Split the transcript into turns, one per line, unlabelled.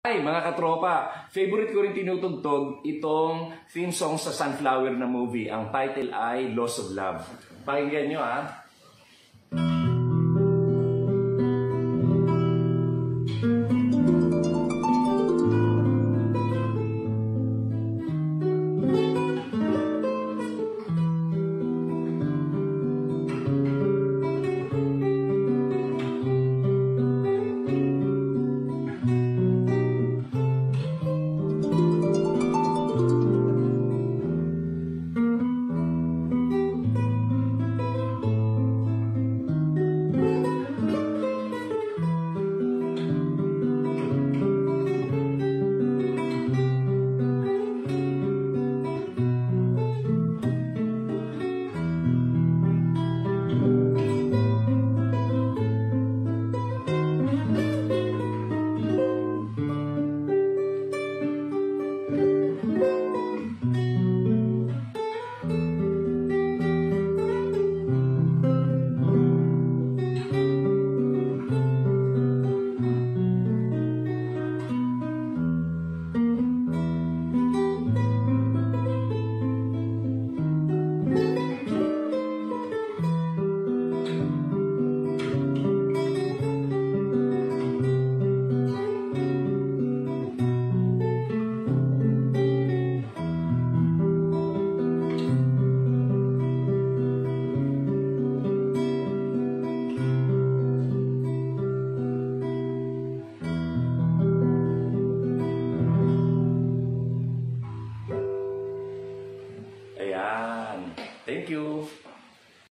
Ay, mga katropa, favorite ko rin tinutugtog itong theme song sa Sunflower na movie. Ang title ay Loss of Love. Pakinggan nyo ha.